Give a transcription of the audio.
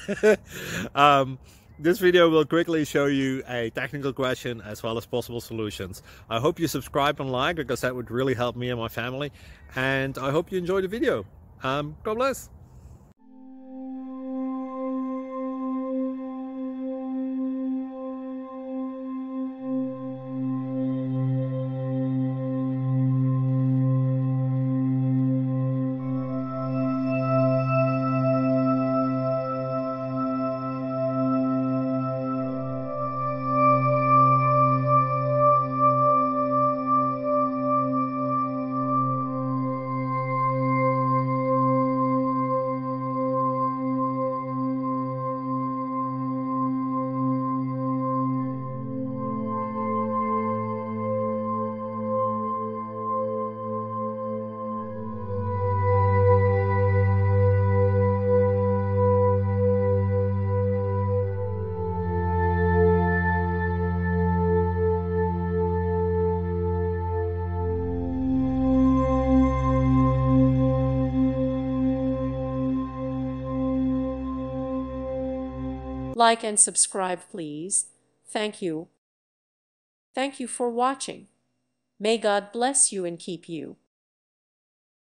um, this video will quickly show you a technical question as well as possible solutions. I hope you subscribe and like, because that would really help me and my family. And I hope you enjoy the video. God bless. Like and subscribe, please. Thank you. Thank you for watching. May God bless you and keep you.